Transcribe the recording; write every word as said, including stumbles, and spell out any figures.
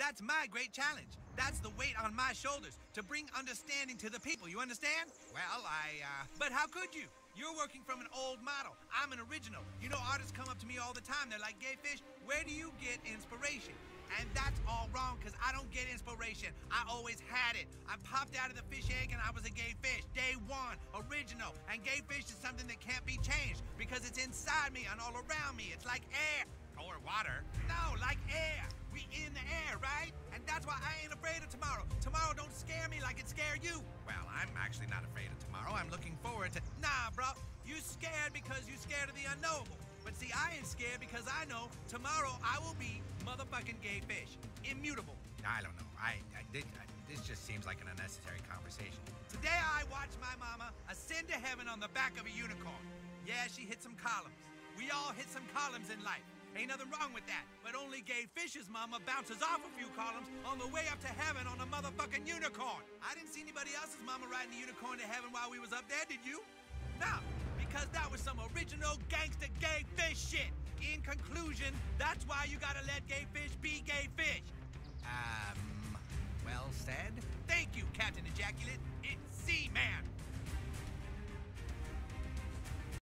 That's my great challenge. That's the weight on my shoulders, to bring understanding to the people, you understand? Well, I, uh... But how could you? You're working from an old model. I'm an original. You know, artists come up to me all the time. They're like, Gay Fish, where do you get inspiration? And that's all wrong, because I don't get inspiration. I always had it. I popped out of the fish egg and I was a gay fish. Day one, original. And gay fish is something that can't be changed, because it's inside me and all around me. It's like air. Or water. No, like air. We in the air, right? And that's why I ain't afraid of tomorrow. Tomorrow don't scare me like it scared you. Well, I'm actually not afraid of tomorrow. I'm looking forward to... Nah, bro. You scared because you scared of the unknowable. But see, I ain't scared because I know tomorrow I will be motherfucking gay fish. Immutable. I don't know. I, I, did, I This just seems like an unnecessary conversation. Today I watched my mama ascend to heaven on the back of a unicorn. Yeah, she hit some columns. We all hit some columns in life. Ain't nothing wrong with that. But only gay fish's mama bounces off a few columns on the way up to heaven on a motherfucking unicorn. I didn't see anybody else's mama riding the unicorn to heaven while we was up there, did you? No, because that was some original gangster gay fish shit. In conclusion, that's why you gotta let gay fish be gay fish. Um, well said. Thank you, Captain Ejaculate. It's Seaman.